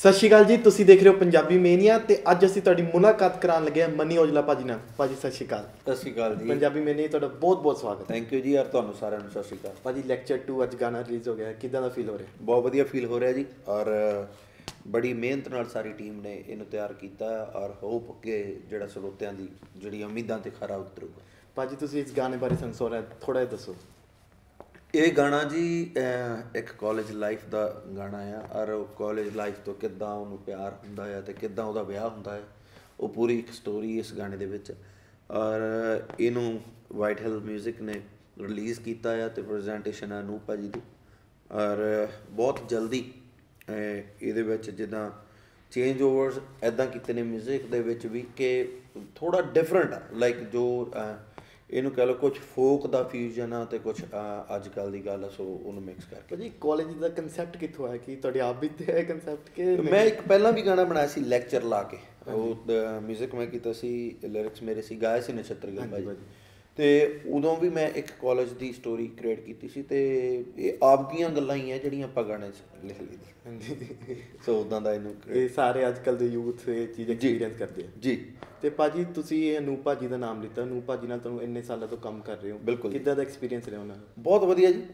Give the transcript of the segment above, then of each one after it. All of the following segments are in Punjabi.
ਸਤਿ ਸ਼੍ਰੀ ਅਕਾਲ ਜੀ, ਤੁਸੀਂ ਦੇਖ ਰਹੇ ਹੋ ਪੰਜਾਬੀ ਮੇਨੀਆ ਤੇ ਅੱਜ ਅਸੀਂ ਤੁਹਾਡੀ ਮੁਲਾਕਾਤ ਕਰਾਉਣ ਲੱਗੇ ਹਾਂ ਮਨੀ ਔਜਲਾ ਭਾਜੀ ਨਾਲ। ਭਾਜੀ ਸਤਿ ਸ਼੍ਰੀ ਅਕਾਲ। ਸਤਿ ਸ਼੍ਰੀ ਅਕਾਲ ਜੀ। ਪੰਜਾਬੀ ਮੇਨੀਆ ਤੁਹਾਡਾ ਬਹੁਤ ਸਵਾਗਤ। ਥੈਂਕ ਯੂ ਜੀ ਯਾਰ, ਤੁਹਾਨੂੰ ਸਾਰਿਆਂ ਨੂੰ ਸਤਿ ਸ਼੍ਰੀ ਅਕਾਲ। ਭਾਜੀ ਲੈਕਚਰ 2 ਅੱਜ ਗਾਣਾ ਰਿਲੀਜ਼ ਹੋ ਗਿਆ, ਕਿੱਦਾਂ ਦਾ ਫੀਲ ਹੋ ਰਿਹਾ? ਬਹੁਤ ਵਧੀਆ ਫੀਲ ਹੋ ਰਿਹਾ ਜੀ, ਔਰ ਬੜੀ ਮਿਹਨਤ ਨਾਲ ਸਾਰੀ ਟੀਮ ਨੇ ਇਹਨੂੰ ਤਿਆਰ ਕੀਤਾ ਔਰ ਹੋਪ ਕਿ ਜਿਹੜਾ ਸਰੋਤਿਆਂ ਦੀ ਜਿਹੜੀ ਉਮੀਦਾਂ ਤੇ ਖਰਾ ਉਤਰੂਗਾ। ਭਾਜੀ ਤੁਸੀਂ ਇਸ ਗਾਣੇ ਬਾਰੇ ਸਾਨੂੰ ਥੋੜ੍ਹਾ ਜਿਹਾ ਦੱਸੋ। ਇਹ ਗਾਣਾ ਜੀ ਇੱਕ ਕਾਲਜ ਲਾਈਫ ਦਾ ਗਾਣਾ ਆ, ਔਰ ਕਾਲਜ ਲਾਈਫ ਤੋਂ ਕਿੱਦਾਂ ਉਹਨੂੰ ਪਿਆਰ ਹੁੰਦਾ ਆ ਅਤੇ ਕਿੱਦਾਂ ਉਹਦਾ ਵਿਆਹ ਹੁੰਦਾ ਹੈ, ਉਹ ਪੂਰੀ ਇੱਕ ਸਟੋਰੀ ਇਸ ਗਾਣੇ ਦੇ ਵਿੱਚ। ਔਰ ਇਹਨੂੰ ਵਾਈਟ ਹਿੱਲ ਮਿਊਜ਼ਿਕ ਨੇ ਰਿਲੀਜ਼ ਕੀਤਾ ਆ ਅਤੇ ਪ੍ਰੈਜੈਂਟੇਸ਼ਨ ਆ ਅਨੂਪ ਭਾਜੀ ਦੀ। ਔਰ ਬਹੁਤ ਜਲਦੀ ਇਹਦੇ ਵਿੱਚ ਜਿੱਦਾਂ ਚੇਂਜ ਓਵਰਸ ਇੱਦਾਂ ਕੀਤੇ ਨੇ ਮਿਊਜ਼ਿਕ ਦੇ ਵਿੱਚ ਵੀ ਕਿ ਥੋੜ੍ਹਾ ਡਿਫਰੈਂਟ ਆ, ਲਾਈਕ ਜੋ ਇਹਨੂੰ ਕਹਿ ਲਓ ਕੁਛ ਫੋਕ ਦਾ ਫਿਊਜ਼ਨ ਆ ਅਤੇ ਕੁਛ ਅੱਜ ਕੱਲ੍ਹ ਦੀ ਗੱਲ ਆ, ਸੋ ਉਹਨੂੰ ਮਿਕਸ ਕਰਕੇ। ਭਾਜੀ ਕਾਲਜ ਦਾ ਕੰਸੈਪਟ ਕਿੱਥੋਂ ਆਇਆ, ਕਿ ਤੁਹਾਡੇ ਆਪ ਵੀ ਤੇ ਹੈ ਕੰਸੈਪਟ ਕਿ? ਮੈਂ ਇੱਕ ਪਹਿਲਾਂ ਵੀ ਗਾਣਾ ਬਣਾਇਆ ਸੀ ਲੈਕਚਰ ਲਾ ਕੇ, ਉਹ ਮਿਊਜ਼ਿਕ ਮੈਂ ਕੀਤਾ ਸੀ, ਲਿਰਿਕਸ ਮੇਰੇ ਸੀ, ਗਾਏ ਸੀ ਨਛੱਤਰ ਗਿੱਲ ਭਾਜੀ। ਅਤੇ ਉਦੋਂ ਵੀ ਮੈਂ ਇੱਕ ਕਾਲਜ ਦੀ ਸਟੋਰੀ ਕ੍ਰੀਏਟ ਕੀਤੀ ਸੀ ਅਤੇ ਇਹ ਆਪ ਦੀਆਂ ਗੱਲਾਂ ਹੀ ਹੈ ਜਿਹੜੀਆਂ ਆਪਾਂ ਗਾਣੇ 'ਚ ਲਿਖ ਲਈ ਦੀ। ਹਾਂਜੀ, ਸੋ ਉੱਦਾਂ ਦਾ ਇਹਨੂੰ ਇਹ ਸਾਰੇ ਅੱਜ ਕੱਲ੍ਹ ਦੇ ਯੂਥ ਇਹ ਚੀਜ਼ ਐਕਸਪੀਰੀਅੰਸ ਕਰਦੇ ਆ ਜੀ। ਅਤੇ ਭਾਜੀ ਤੁਸੀਂ ਇਹ ਅਨੂਪ ਭਾਜੀ ਦਾ ਨਾਮ ਲਿੱਤਾ, ਅਨੂਪ ਭਾਜੀ ਨਾਲ ਤੁਹਾਨੂੰ ਇੰਨੇ ਸਾਲਾਂ ਤੋਂ ਕੰਮ ਕਰ ਰਹੇ ਹੋ। ਬਿਲਕੁਲ। ਕਿੱਦਾਂ ਦਾ ਐਕਸਪੀਰੀਅੰਸ ਰਿਹਾ ਉਹਨਾਂ ਦਾ? ਬਹੁਤ ਵਧੀਆ ਜੀ।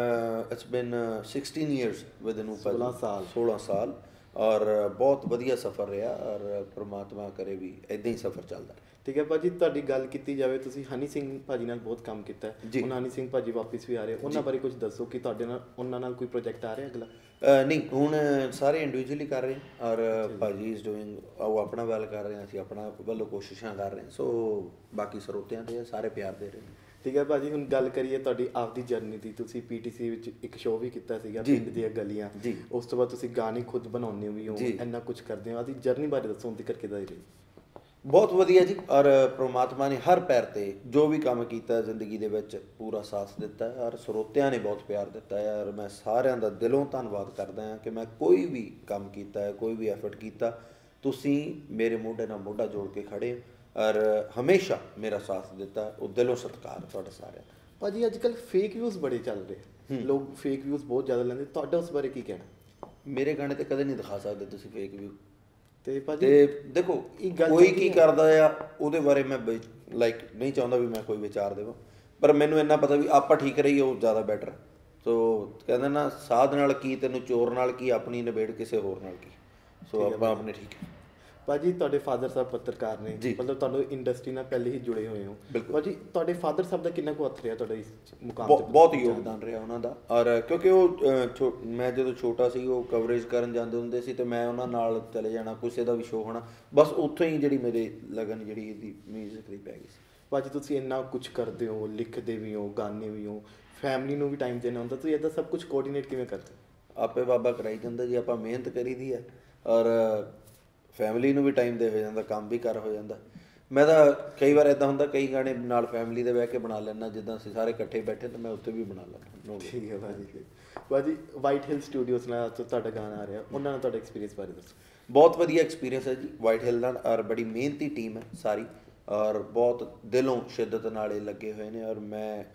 ਇਟਸ ਬਿਨ 16 years ਵਿਦ ਅਨੂਪ ਭਾਜੀ। 16 ਸਾਲ ਔਰ ਬਹੁਤ ਵਧੀਆ ਸਫ਼ਰ ਰਿਹਾ, ਔਰ ਪ੍ਰਮਾਤਮਾ ਕਰੇ ਵੀ ਇੱਦਾਂ ਹੀ ਸਫ਼ਰ ਚੱਲਦਾ। ਠੀਕ ਹੈ ਭਾਜੀ, ਤੁਹਾਡੀ ਗੱਲ ਕੀਤੀ ਜਾਵੇ, ਤੁਸੀਂ ਹਨੀ ਸਿੰਘ ਭਾਜੀ ਨਾਲ ਬਹੁਤ ਕੰਮ ਕੀਤਾ ਹੈ। ਹੁਣ ਹਨੀ ਸਿੰਘ ਭਾਜੀ ਵਾਪਸ ਵੀ ਆ ਰਹੇ, ਉਹਨਾਂ ਬਾਰੇ ਕੁਝ ਦੱਸੋ ਕਿ ਤੁਹਾਡੇ ਨਾਲ ਉਹਨਾਂ ਨਾਲ ਕੋਈ ਪ੍ਰੋਜੈਕਟ ਆ ਰਿਹਾ ਅਗਲਾ? ਨਹੀਂ, ਹੁਣ ਸਾਰੇ ਇੰਡੀਵਿਜੂਅਲੀ ਕਰ ਰਹੇ, ਔਰ ਭਾਜੀ ਇਜ਼ ਡੂਇੰਗ, ਉਹ ਆਪਣਾ ਵੈਲ ਕਰ ਰਹੇ, ਅਸੀਂ ਆਪਣਾ ਵੱਲੋਂ ਕੋਸ਼ਿਸ਼ਾਂ ਕਰ ਰਹੇ। ਸੋ ਬਾਕੀ ਸਰੋਤਿਆਂ ਦੇ ਸਾਰੇ ਪਿਆਰ ਦੇ ਰਹੇ। ਠੀਕ ਹੈ ਭਾਜੀ, ਹੁਣ ਗੱਲ ਕਰੀਏ ਤੁਹਾਡੀ ਆਪਦੀ ਜਰਨੀ ਦੀ। ਤੁਸੀਂ PTC ਵਿੱਚ ਇੱਕ ਸ਼ੋਅ ਵੀ ਕੀਤਾ ਸੀਗਾ, ਪਿੰਡ ਦੀਆਂ ਗਲੀਆਂ। ਉਸ ਤੋਂ ਬਾਅਦ ਤੁਸੀਂ ਗਾਣੇ ਖੁਦ ਬਣਾਉਂਦੇ ਵੀ ਹੋ, ਇੰਨਾ ਕੁਛ ਕਰਦੇ ਹੋ। ਆਦੀ ਜਰਨੀ ਬਾਰੇ ਦੱਸੋ, ਹੁਣ ਤੱਕ ਕਿੱਦਾਂ ਦੀ ਰਹੀ? ਬਹੁਤ ਵਧੀਆ ਜੀ, ਔਰ ਪ੍ਰਮਾਤਮਾ ਨੇ ਹਰ ਪੈਰ 'ਤੇ ਜੋ ਵੀ ਕੰਮ ਕੀਤਾ ਜ਼ਿੰਦਗੀ ਦੇ ਵਿੱਚ ਪੂਰਾ ਸਾਥ ਦਿੱਤਾ, ਔਰ ਸਰੋਤਿਆਂ ਨੇ ਬਹੁਤ ਪਿਆਰ ਦਿੱਤਾ ਹੈ। ਔਰ ਮੈਂ ਸਾਰਿਆਂ ਦਾ ਦਿਲੋਂ ਧੰਨਵਾਦ ਕਰਦਾ ਹਾਂ ਕਿ ਮੈਂ ਕੋਈ ਵੀ ਕੰਮ ਕੀਤਾ ਹੈ, ਕੋਈ ਵੀ ਐਫਰਟ ਕੀਤਾ, ਤੁਸੀਂ ਮੇਰੇ ਮੋਢੇ ਨਾਲ ਮੋਢਾ ਜੋੜ ਕੇ ਖੜ੍ਹੇ ਔਰ ਹਮੇਸ਼ਾ ਮੇਰਾ ਸਾਥ ਦਿੱਤਾ। ਉਹ ਦਿਲੋਂ ਸਤਿਕਾਰ ਤੁਹਾਡਾ ਸਾਰਿਆਂ ਦਾ। ਭਾਜੀ ਅੱਜ ਕੱਲ੍ਹ ਫੇਕ ਵਿਊਜ਼ ਬੜੇ ਚੱਲ ਰਹੇ, ਲੋਕ ਫੇਕ ਵਿਊਜ਼ ਬਹੁਤ ਜ਼ਿਆਦਾ ਲੈਂਦੇ, ਤੁਹਾਡਾ ਉਸ ਬਾਰੇ ਕੀ ਕਹਿਣਾ? ਮੇਰੇ ਗਾਣੇ 'ਤੇ ਕਦੇ ਨਹੀਂ ਦਿਖਾ ਸਕਦੇ ਤੁਸੀਂ ਫੇਕ ਵਿਊ। ਅਤੇ ਭਾਜੀ ਦੇਖੋ, ਕੋਈ ਕੀ ਕਰਦਾ ਆ ਉਹਦੇ ਬਾਰੇ ਮੈਂ ਲਾਈਕ ਨਹੀਂ ਚਾਹੁੰਦਾ ਵੀ ਮੈਂ ਕੋਈ ਵਿਚਾਰ ਦੇਵਾਂ, ਪਰ ਮੈਨੂੰ ਇੰਨਾ ਪਤਾ ਵੀ ਆਪਾਂ ਠੀਕ ਰਹੀਏ ਉਹ ਜ਼ਿਆਦਾ ਬੈਟਰ। ਸੋ ਕਹਿੰਦੇ ਨਾ, ਸਾਧ ਨਾਲ ਕੀ ਤੈਨੂੰ ਚੋਰ ਨਾਲ ਕੀ, ਆਪਣੀ ਨਿਬੇੜ ਕਿਸੇ ਹੋਰ ਨਾਲ ਕੀ। ਸੋ ਆਪਾਂ ਆਪਣੇ ਠੀਕ ਹੈ। ਭਾਜੀ ਤੁਹਾਡੇ ਫਾਦਰ ਸਾਹਿਬ ਪੱਤਰਕਾਰ ਨੇ, ਮਤਲਬ ਤੁਹਾਨੂੰ ਇੰਡਸਟਰੀ ਨਾਲ ਪਹਿਲੇ ਹੀ ਜੁੜੇ ਹੋਏ ਹੋ। ਭਾਜੀ ਤੁਹਾਡੇ ਫਾਦਰ ਸਾਹਿਬ ਦਾ ਕਿੰਨਾ ਕੁ ਹੱਥ ਰਿਹਾ ਤੁਹਾਡਾ ਇਸ ਮੁਕਾਮ 'ਤੇ? ਬਹੁਤ ਯੋਗਦਾਨ ਰਿਹਾ ਉਹਨਾਂ ਦਾ, ਔਰ ਕਿਉਂਕਿ ਉਹ ਮੈਂ ਜਦੋਂ ਛੋਟਾ ਸੀ ਉਹ ਕਵਰੇਜ ਕਰਨ ਜਾਂਦੇ ਹੁੰਦੇ ਸੀ ਅਤੇ ਮੈਂ ਉਹਨਾਂ ਨਾਲ ਚਲੇ ਜਾਣਾ, ਕਿਸੇ ਦਾ ਵੀ ਸ਼ੋਅ ਹੋਣਾ, ਬਸ ਉੱਥੋਂ ਹੀ ਜਿਹੜੀ ਮੇਰੇ ਲਗਨ ਜਿਹੜੀ ਇਹਦੀ ਮਿਊਜ਼ਿਕ ਦੀ ਪੈ ਗਈ ਸੀ। ਭਾਜੀ ਤੁਸੀਂ ਇੰਨਾ ਕੁਛ ਕਰਦੇ ਹੋ, ਲਿਖਦੇ ਵੀ ਹੋ, ਗਾਉਂਦੇ ਵੀ ਹੋ, ਫੈਮਿਲੀ ਨੂੰ ਵੀ ਟਾਈਮ ਦੇਣਾ ਹੁੰਦਾ, ਤੁਸੀਂ ਇੱਦਾਂ ਸਭ ਕੁਛ ਕੋਆਰਡੀਨੇਟ ਕਿਵੇਂ ਕਰਦੇ? ਆਪੇ ਬਾਬਾ ਕਰਾਈ ਜਾਂਦਾ ਜੀ, ਆਪਾਂ ਮਿਹਨਤ ਕਰੀ ਦੀ ਹੈ, ਔਰ ਫੈਮਿਲੀ ਨੂੰ ਵੀ ਟਾਈਮ ਦੇ ਹੋ ਜਾਂਦਾ, ਕੰਮ ਵੀ ਕਰ ਹੋ ਜਾਂਦਾ। ਮੈਂ ਤਾਂ ਕਈ ਵਾਰ ਇੱਦਾਂ ਹੁੰਦਾ, ਕਈ ਗਾਣੇ ਨਾਲ ਫੈਮਿਲੀ ਦੇ ਬਹਿ ਕੇ ਬਣਾ ਲੈਂਦਾ, ਜਿੱਦਾਂ ਅਸੀਂ ਸਾਰੇ ਇਕੱਠੇ ਬੈਠੇ ਤਾਂ ਮੈਂ ਉੱਥੇ ਵੀ ਬਣਾ ਲੈਂਦਾ। ਠੀਕ ਹੈ ਭਾਜੀ। ਭਾਜੀ ਵਾਈਟ ਹਿੱਲ ਸਟੂਡੀਓਜ਼ ਨਾਲ ਤੁਹਾਡਾ ਗਾਣਾ ਆ ਰਿਹਾ, ਉਹਨਾਂ ਨਾਲ ਤੁਹਾਡਾ ਐਕਸਪੀਰੀਅੰਸ ਬਾਰੇ ਦੱਸੋ। ਬਹੁਤ ਵਧੀਆ ਐਕਸਪੀਰੀਅੰਸ ਹੈ ਜੀ ਵਾਈਟ ਹਿੱਲ ਨਾਲ, ਔਰ ਬੜੀ ਮਿਹਨਤੀ ਟੀਮ ਹੈ ਸਾਰੀ, ਔਰ ਬਹੁਤ ਦਿਲੋਂ ਸ਼ਿੱਦਤ ਨਾਲ ਇਹ ਲੱਗੇ ਹੋਏ ਨੇ, ਔਰ ਮੈਂ